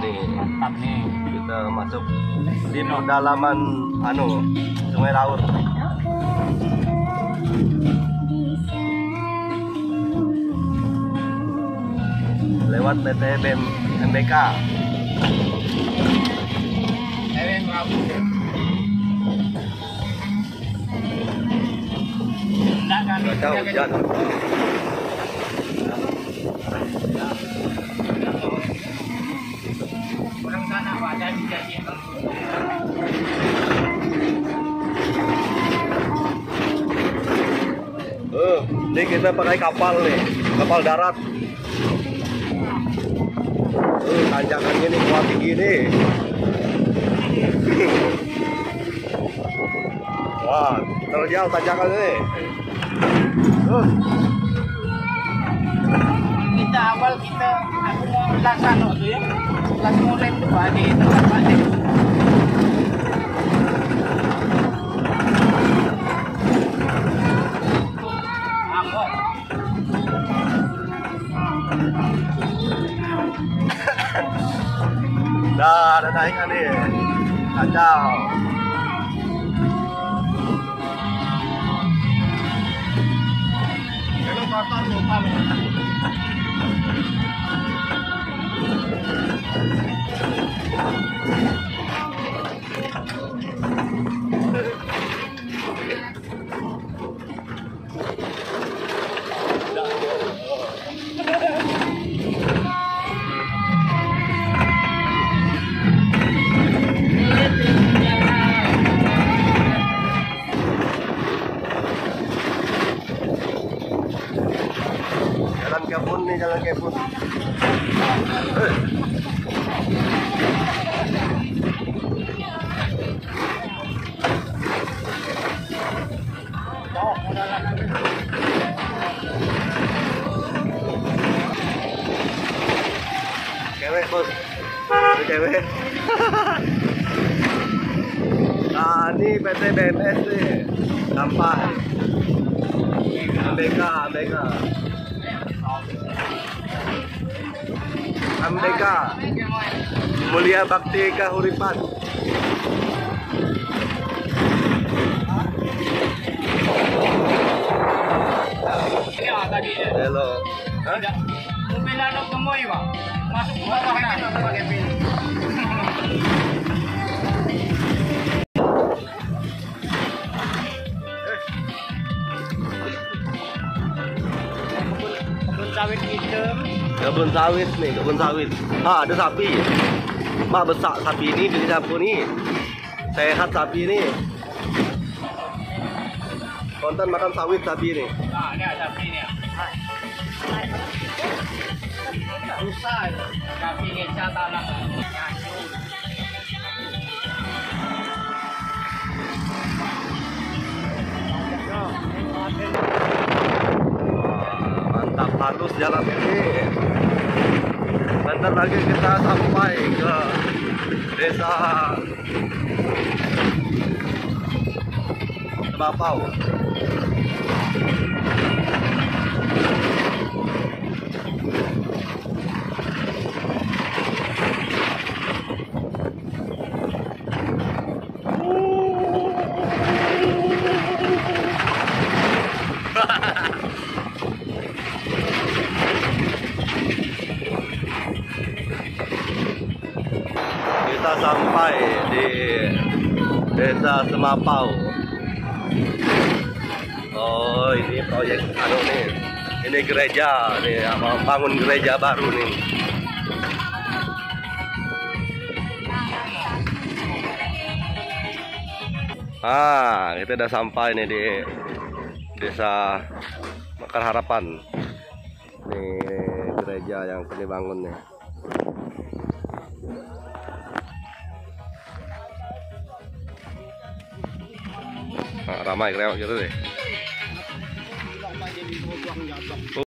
nih. Mantap nih. Kita masuk di pedalaman Sungai Laut. Lewat PT MBK. Cuaca hujan. Orang sana Pak, ada dijadiin. Ini kita pakai kapal nih, kapal darat. Tanjakannya nih kuat tinggi nih. Wah, terjal tanjakannya nih. Kita awal aku mau laksana tuh ya, kelas mulai itu Pak di tempat Pak Ade. Dah, ada naikan nih. Kacau. Kalau kotor lupa loh. Jalan kebun nih, jalan kebun. Cewek bos, itu cewek. Nah ini PT BMS nih, sampai MBK. MBK Mulia Bakti Kahuripan. Ya tadi. Halo. Mobil anu gemoy Pak. Masuk ke bawah nah pakai pil. Kebun sawit hitam. Kebun sawit nih, kebun sawit. Ah, ada sapi. Mak besar sapi ini dari siapa nih? Sehat sapi ini. Konten makan sawit sapi ini. Nah, ini ada sapi ini ya. Susah itu. Sapi ngecat tanah. Mantap, halus jalan ini. Bentar lagi kita sampai ke desa Semapau. Kita sampai di desa Semapau. Oh, ini proyek nih. Ini gereja nih, bangun gereja baru nih. Kita udah sampai nih di desa Mekar Harapan. Nih gereja yang akan dibangun nih. Ramai kerewak gitu deh.